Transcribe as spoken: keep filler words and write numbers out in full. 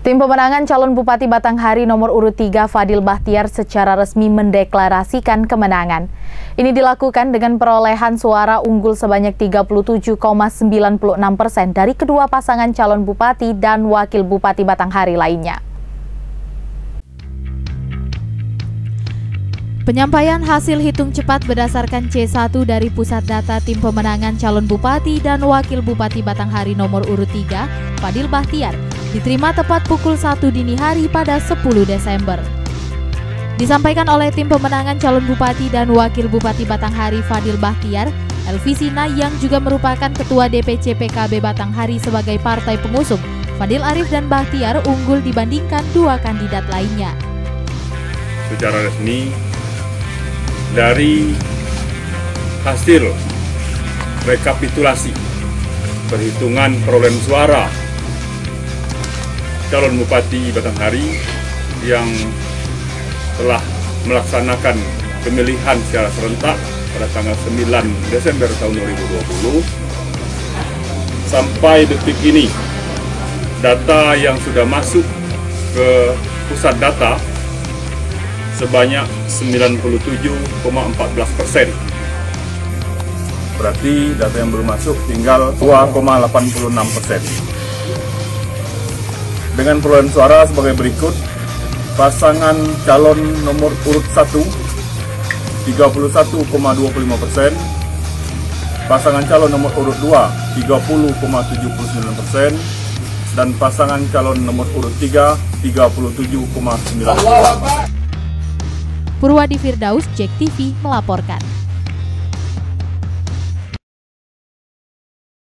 Tim pemenangan calon Bupati Batanghari nomor urut tiga Fadil Bahtiar secara resmi mendeklarasikan kemenangan. Ini dilakukan dengan perolehan suara unggul sebanyak tiga puluh tujuh koma sembilan enam persen dari kedua pasangan calon Bupati dan Wakil Bupati Batanghari lainnya. Penyampaian hasil hitung cepat berdasarkan C satu dari Pusat Data Tim Pemenangan Calon Bupati dan Wakil Bupati Batanghari nomor urut tiga, Fadil Bahtiar, diterima tepat pukul satu dini hari pada sepuluh Desember. Disampaikan oleh Tim Pemenangan Calon Bupati dan Wakil Bupati Batanghari Fadil Bahtiar, Elvisina yang juga merupakan Ketua D P C P K B Batanghari sebagai partai pengusung, Fadil Arif dan Bahtiar unggul dibandingkan dua kandidat lainnya. Secara resmi, dari hasil rekapitulasi perhitungan perolehan suara calon Bupati Batanghari yang telah melaksanakan pemilihan secara serentak pada tanggal sembilan Desember tahun dua ribu dua puluh, sampai detik ini data yang sudah masuk ke pusat data sebanyak sembilan puluh tujuh koma empat belas persen. Berarti data yang belum masuk tinggal dua koma delapan puluh enam persen. Dengan perolehan suara sebagai berikut: pasangan calon nomor urut satu tiga puluh satu koma dua puluh lima persen, pasangan calon nomor urut dua tiga puluh koma tujuh puluh sembilan persen, dan pasangan calon nomor urut tiga tiga puluh tujuh koma sembilan persen. Purwadi Firdaus, Jek T V melaporkan.